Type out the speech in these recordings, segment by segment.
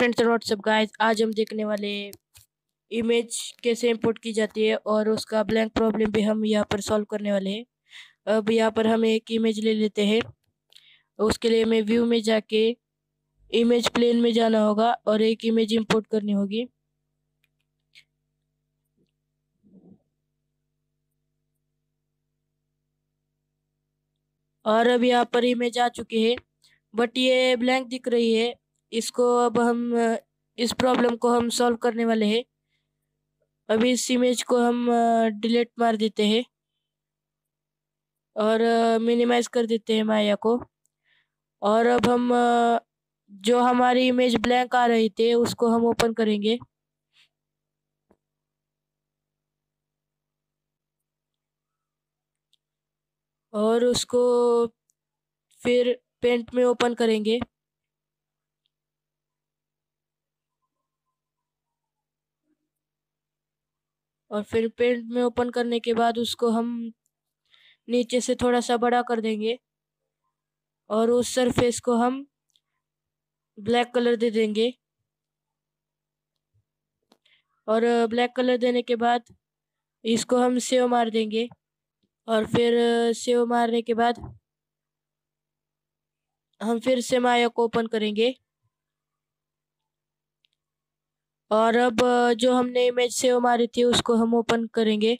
Friends and WhatsApp guys, आज हम देखने वाले इमेज कैसे इंपोर्ट की जाती है और उसका ब्लैंक प्रॉब्लम भी हम यहाँ पर सॉल्व करने वाले हैं। अब यहाँ पर हम एक इमेज ले लेते हैं। उसके लिए हमें व्यू में जाके इमेज प्लेन में जाना होगा और एक इमेज इंपोर्ट करनी होगी। और अब यहाँ पर इमेज आ चुकी है, बट ये ब्लैंक दिख रही है। इसको अब हम इस प्रॉब्लम को हम सॉल्व करने वाले हैं। अभी इस इमेज को हम डिलीट मार देते हैं और मिनिमाइज कर देते हैं माया को। और अब हम जो हमारी इमेज ब्लैंक आ रही थी उसको हम ओपन करेंगे। और उसको फिर पेंट में ओपन करेंगे। और फिर पेंट में ओपन करने के बाद उसको हम नीचे से थोड़ा सा बड़ा कर देंगे और उस सरफेस को हम ब्लैक कलर दे देंगे। और ब्लैक कलर देने के बाद इसको हम सेव मार देंगे। और फिर सेव मारने के बाद हम फिर से माया को ओपन करेंगे। और अब जो हमने इमेज सेव मारी थी उसको हम ओपन करेंगे।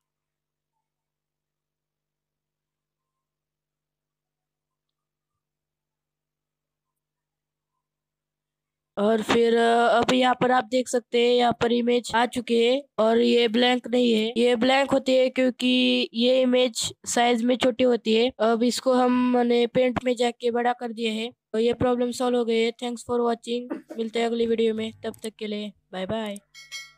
और फिर अब यहाँ पर आप देख सकते हैं, यहाँ पर इमेज आ चुकी है और ये ब्लैंक नहीं है। ये ब्लैंक होती है क्योंकि ये इमेज साइज में छोटी होती है। अब इसको हमने पेंट में जाके बड़ा कर दिया है। तो ये प्रॉब्लम सॉल्व हो गई है। Thanks for watching. मिलते हैं अगली वीडियो में, तब तक के लिए बाय बाय।